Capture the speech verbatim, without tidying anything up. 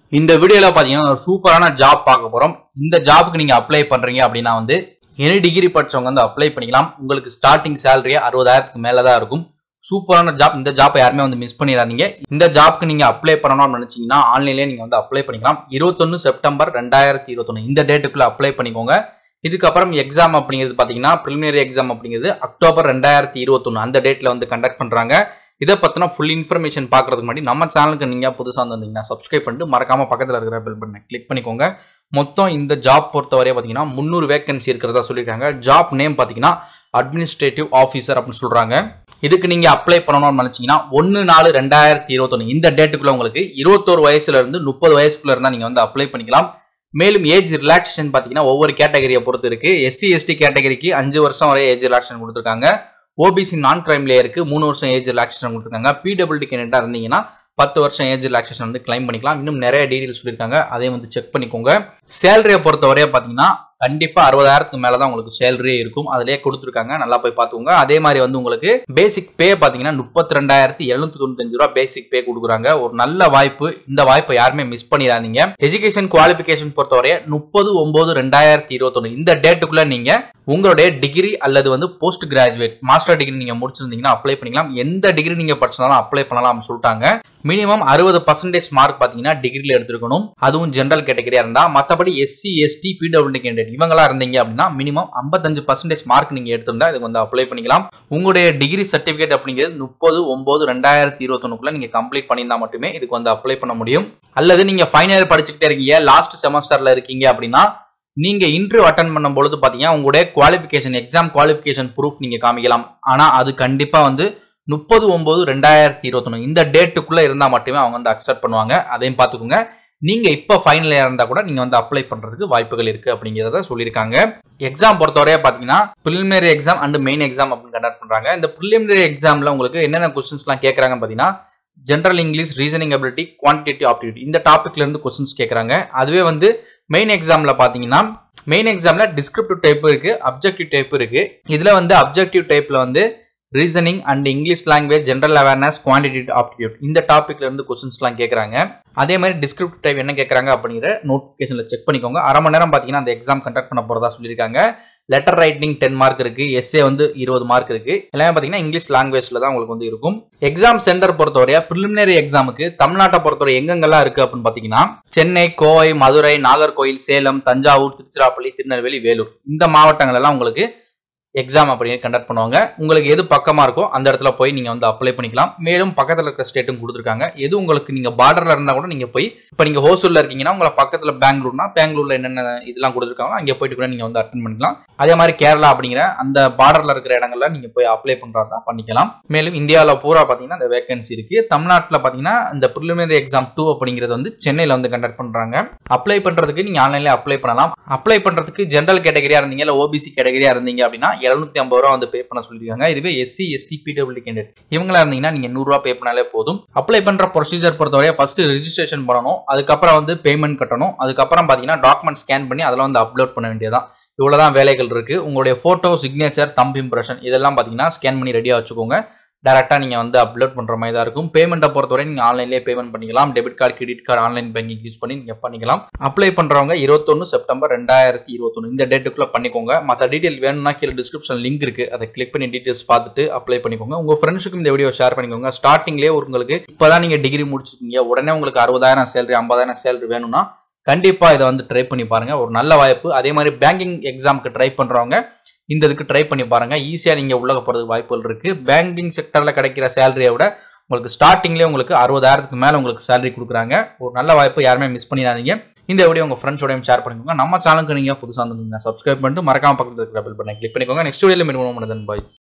இந்த வீடியோல பாத்தீங்கன்னா ஒரு சூப்பரான ஜாப் பார்க்க போறோம். இந்த ஜாப்க்கு நீங்க அப்ளை பண்றீங்க அப்படின்னா வந்து எனி டிகிரி படிச்சவங்க வந்து அப்ளை பண்ணிக்கலாம். உங்களுக்கு ஸ்டார்டிங் சேலரி அறுபதாயிரத்துக்கு மேல தான் இருக்கும். சூப்பரான ஜாப். இந்த ஜாப்பை யாருமே வந்து மிஸ் பண்ணிடாதீங்க. இந்த ஜாப்க்கு நீங்க அப்ளை பண்ணணும்னு நினைச்சீங்கன்னா ஆன்லைன்லயே நீங்க வந்து அப்ளை பண்ணிக்கலாம். இருபத்தொன்னு செப்டம்பர் ரெண்டாயிரத்தி இருபத்தொன்னு இந்த டேட்டுக்குள்ள அப்ளை பண்ணிக்கோங்க. இதுக்கப்புறம் எக்ஸாம் அப்படிங்கிறது பாத்தீங்கன்னா பிரிலிமினரி எக்ஸாம் அப்படிங்கிறது அக்டோபர் ரெண்டாயிரத்தி இருபத்தொன்னு அந்த டேட்ல வந்து கண்டக்ட் பண்றாங்க. இதை பத்தின ஃபுல் இன்ஃபர்மேஷன் பாக்குறதுக்கு முன்னாடி நம்ம சேனலுக்கு நீங்க புதுசா வந்தீங்கன்னா சப்ஸ்கிரைப் பண்ணிட்டு மறக்காம பக்கத்துல இருக்கிற பெல் பட்டனை கிளிக் பண்ணிக்கோங்க. மொத்தம் இந்த ஜாப் பொறுத்தவரையே பாத்தீங்கன்னா முன்னூறு வேகன்சி இருக்கிறதா சொல்லியிருக்காங்க. ஜாப் நேம் பாத்தீங்கன்னா அட்மினிஸ்ட்ரேட்டிவ் ஆஃபீஸர் அப்படின்னு சொல்றாங்க. இதுக்கு நீங்க அப்ளை பண்ணணும்னு நினைச்சீங்கன்னா ஒன்னு நாலு ரெண்டாயிரத்தி இருபத்தொன்னு இந்த டேட்டுக்குள்ள உங்களுக்கு இருபத்தோரு வயசுல இருந்து முப்பது வயசுக்குள்ள இருந்தா நீங்க வந்து அப்ளை பண்ணிக்கலாம். மேலும் ஏஜ் ரிலாக்ஸேஷன் பாத்தீங்கன்னா ஒவ்வொரு கேட்டகரியை பொறுத்து இருக்கு. எஸ்சி எஸ்டி கேட்டகரிக்கு அஞ்சு வருஷம் வரை ஏஜ் ரிலாக்ஸேஷன் கொடுத்துருக்காங்க. ஓபிசி நான் கிரைம் லேயருக்கு மூணு வருஷம் ஏஜ் ரிலாக்ஸேஷன் கொடுத்துருக்காங்க. பிடபிள்யூடி கேண்டிடேட்டா இருந்தீங்கன்னா பத்து வருஷம் ஏஜ் ரிலாக்ஸேஷன் வந்து கிளைம் பண்ணிக்கலாம். இன்னும் நிறைய டீடைல்ஸ் சொல்லியிருக்காங்க, அதையும் வந்து செக் பண்ணிக்கோங்க. சேலரியை பொறுத்தவரையே பாத்தீங்கன்னா கண்டிப்பா அறுபதாயிரத்துக்கு மேலதான் உங்களுக்கு சேலரியே இருக்கும். அதுலயே கொடுத்துருக்காங்க, நல்லா போய் பாத்துக்கோங்க. அதே மாதிரி வந்து உங்களுக்கு பேசிக் பே பாத்தீங்கன்னா முப்பத்தி ரெண்டாயிரத்தி எழுநூத்தி தொண்ணூத்தி அஞ்சு ரூபாய் பேசிக் பே கொடுக்குறாங்க. ஒரு நல்ல வாய்ப்பு. இந்த வாய்ப்பை யாருமே மிஸ் பண்ணிடாதீங்க. எஜுகேஷன் குவாலிபிகேஷன் பொறுத்தவரையே முப்பது ஒன்பது ரெண்டாயிரத்தி இருபத்தொன்னு இந்த டேட்டுக்குள்ள நீங்க உங்களுடைய டிகிரி அல்லது வந்து போஸ்ட் கிராஜுவேட் மாஸ்டர் டிகிரி நீங்க முடிச்சிருந்தீங்கன்னா அப்ளை பண்ணிக்கலாம். எந்த டிகிரி நீங்க படிச்சாலும் அப்ளை பண்ணலாம் சொல்லிட்டாங்க. மினிமம் அறுபது பர்சன்டேஜ் மார்க் பாத்தீங்கன்னா டிகிரில எடுத்துருக்கணும். அதுவும் ஜெனரல் கேட்டகரியா இருந்தா. மத்தபடி எஸ்சி எஸ்டி பிடபிள்யூடி கேண்டிடேட் இவங்களா இருந்தீங்க அப்படின்னா மினிமம் ஐம்பத்தஞ்சு பர்சன்டேஜ் மார்க் நீங்க எடுத்திருந்தா இதுக்கு வந்து அப்ளை பண்ணிக்கலாம். உங்களுடைய டிகிரி சர்டிபிகேட் அப்படிங்கிறது முப்பது ஒன்பது ரெண்டாயிரத்தி இருபத்தொன்னுக்குள்ள நீங்க கம்ப்ளீட் பண்ணியிருந்தா மட்டுமே இதுக்கு வந்து அப்ளை பண்ண முடியும். அல்லது நீங்க ஃபைனல் இயர் படிச்சுக்கிட்டே இருக்கீங்க, லாஸ்ட் செமஸ்டர்ல இருக்கீங்க அப்படின்னா நீங்க இன்டர்வியூ அட்டன் பண்ணும் பொழுது பாத்தீங்கன்னா உங்களுடைய குவாலிபிகேஷன் எக்ஸாம் குவாலிபிகேஷன் ப்ரூஃப் நீங்க காமிக்கலாம். ஆனா அது கண்டிப்பா வந்து முப்பது ஒன்பது ரெண்டாயிரத்தி இருபத்தொன்னு இந்த டேட்டுக்குள்ள இருந்தா மட்டுமே அவங்க வந்து அக்செப்ட் பண்ணுவாங்க. அதையும் பாத்துக்கோங்க. நீங்க இப்ப ஃபைனல் இயர் இருந்தா கூட நீங்க வந்து அப்ளை பண்றதுக்கு வாய்ப்புகள் இருக்கு அப்படிங்கறத சொல்லியிருக்காங்க. எக்ஸாம் பொறுத்தவரையா பாத்தீங்கன்னா preliminary exam and main exam அப்படின்னு கண்டக்ட் பண்றாங்க. இந்த பிரிலிமினரி எக்ஸாம்ல உங்களுக்கு என்னென்ன கொஸ்டின்ஸ் எல்லாம் கேட்கறாங்கன்னு பாத்தீங்கன்னா general English, reasoning ability, quantitative aptitude இந்த டாபிக்ல இருந்து கொஸ்டின்ஸ் கேட்கறாங்க. அதுவே வந்து மெயின் எக்ஸாம்ல பாத்தீங்கன்னா மெயின் எக்ஸாம்ல டிஸ்கிரிப்டிவ் டைப் இருக்கு, அப்ஜெக்டிவ் டைப் இருக்கு. இதுல வந்து அப்ஜெக்டிவ் டைப்ல வந்து reasoning and English language, general awareness, quantitative aptitude இந்த டாபிக்ல இருந்து கொஸ்டின்ஸ் எல்லாம் கேட்கறாங்க. அதே மாதிரி டிஸ்கிரிப்டிவ் டைப் என்ன கேட்கறாங்க அப்படிங்கிற நோட்டிபிகேஷன்ல செக் பண்ணிக்கோங்க. அரை மணி நேரம் பாத்தீங்கன்னா அந்த எக்ஸாம் கண்டக்ட் பண்ண போறதா சொல்லியிருக்காங்க. லெட்டர் ரைட்டிங் டென் மார்க் இருக்கு, எஸ்ஏ வந்து இருபது மார்க் இருக்கு. எல்லாமே பாத்தீங்கன்னா இங்கிலீஷ் லாங்குவேஜ்ல தான் உங்களுக்கு வந்து இருக்கும். எக்ஸாம் சென்டர் பொறுத்தவரையா பிரிலிமினரி எக்ஸாமுக்கு தமிழ்நாட்டை பொறுத்தவரை எங்கெங்கெல்லாம் இருக்கு அப்படின்னு பாத்தீங்கன்னா சென்னை, கோவை, மதுரை, நாகர்கோயில், சேலம், தஞ்சாவூர், திருச்சிராப்பள்ளி, திருநெல்வேலி, வேலூர் இந்த மாவட்டங்கள் எல்லாம் உங்களுக்கு எக்ஸாம் அப்படின்னு கண்டக்ட் பண்ணுவாங்க. உங்களுக்கு எது பக்கமா இருக்கோ அந்த இடத்துல போய் நீங்க வந்து அப்ளை பண்ணிக்கலாம். மேலும் பக்கத்துல இருக்கிற ஸ்டேட்டும் கொடுத்துருக்காங்க. எது உங்களுக்கு நீங்க பார்டர்ல இருந்தா கூட நீங்க போய் இப்ப நீங்க ஹோசூர்ல இருக்கீங்கன்னா உங்களை பக்கத்துல பெங்களூர்னா பெங்களூர்ல என்னென்ன இதெல்லாம் கொடுத்துருக்காங்க அங்கே போயிட்டு கூட நீங்க வந்து அட்டென்ட் பண்ணிக்கலாம். அதே மாதிரி கேரளா அப்படிங்கிற அந்த பார்டர்ல இருக்கிற இடங்கள்ல நீங்க போய் அப்ளை பண்றதா பண்ணிக்கலாம். மேலும் இந்தியாவில பூரா பாத்தீங்கன்னா இந்த வேகன்சி இருக்கு. தமிழ்நாட்டுல பாத்தீங்கன்னா இந்த பிரிலிமினரி எக்ஸாம் டூ அப்படிங்கிறது வந்து சென்னையில வந்து கண்டக்ட் பண்றாங்க. அப்ளை பண்றதுக்கு நீங்க ஆன்லைன்ல அப்ளை பண்ணலாம். அப்ளை பண்றதுக்கு ஜெனரல் கேட்டகரியா இருந்தீங்க இல்ல ஓபிசி கேட்டகரியா இருந்தீங்க அப்படின்னா எழுநூத்தி ஐம்பது ரூபா வந்து பே பண்ண சொல்லிருக்காங்க. இதுவே எஸ்சி எஸ்டி பிடபிள்யூடி கேண்டிடேட் இவங்களா இருந்தீங்கன்னா நீங்க நூறு ரூபாய் பே பண்ணாலே போதும். அப்ளை பண்ற ப்ரொசீஜர் பொறுத்தவரை ஃபர்ஸ்ட் ரெஜிஸ்ட்ரேஷன் பண்ணணும், அதுக்கப்புறம் வந்து பேமெண்ட் கட்டணும், அதுக்கப்புறம் பாத்தீங்கன்னா டாக்குமெண்ட் ஸ்கேன் பண்ணி அதெல்லாம் வந்து அப்லோட் பண்ண வேண்டியதான். இவ்வளவுதான் வேலைகள் இருக்கு. உங்களுடைய போட்டோ, சிக்னேச்சர், தம்ப் இம்ப்ரெஷன் இதெல்லாம் பாத்தீங்கன்னா ஸ்கேன் பண்ணி ரெடியா வச்சுக்கோங்க. டேரக்டா நீங்க வந்து அப்லோட் பண்ற மாதிரி தான் இருக்கும். பேமெண்ட்டை பொறுத்தவரை நீங்க ஆன்லைன்லேயே பேமெண்ட் பண்ணிக்கலாம். Debit card, credit card, online banking use பண்ணி நீங்க பண்ணிக்கலாம். அப்ளை பண்றவங்க இருபத்தொன்னு செப்டம்பர் ரெண்டாயிரத்தி இருபத்தொன்னு இந்த டேட்டுக்குள்ள பண்ணிக்கோங்க. மற்ற டீடைல் வேணும்னா கீழே டிஸ்கிரிப்ஷன் லிங்க் இருக்கு, அதை கிளிக் பண்ணி டீடைல்ஸ் பார்த்துட்டு அப்ளை பண்ணிக்கோங்க. உங்க ஃப்ரெண்ட்ஸுக்கும் இந்த வீடியோ ஷேர் பண்ணிக்கோங்க. ஸ்டார்டிங்லேயே உங்களுக்கு இப்பதான் நீங்க டிகிரி முடிச்சிருக்கீங்க, உடனே உங்களுக்கு அறுபதாயிரம் சேலரி ஐம்பதாயிரம் சேலரி வேணும்னா கண்டிப்பா இதை வந்து ட்ரை பண்ணி பாருங்க. ஒரு நல்ல வாய்ப்பு. அதே மாதிரி பேங்கிங் எக்ஸாமுக்கு ட்ரை பண்றவங்க இந்த இதுக்கு ட்ரை பண்ணி பாருங்க. ஈஸியா நீங்க உள்ள போறதுக்கு வாய்ப்புகள் இருக்கு. பேங்கிங் செக்டர்ல கிடைக்கிற சேலரியை விட உங்களுக்கு ஸ்டார்டிங்லேயே உங்களுக்கு அறுபதாயிரத்துக்கு மேல உங்களுக்கு சேலரி கொடுக்குறாங்க. ஒரு நல்ல வாய்ப்பு, யாருமே மிஸ் பண்ணிடாதீங்க. இந்த வீடியோ உங்க ஃப்ரெண்ட்ஸோடையும் ஷேர் பண்ணிக்கோங்க. நம்ம சேனலுக்கு நீங்க புதுசா வந்து சப்ஸ்கிரைப் பண்ணிட்டு மறக்காம பக்கத்துல இருக்கிற பெல் பட்டனை கிளிக் பண்ணிக்கோங்க. நெக்ஸ்ட் வீடியோல மீட் பண்ணுவோம். பாய்.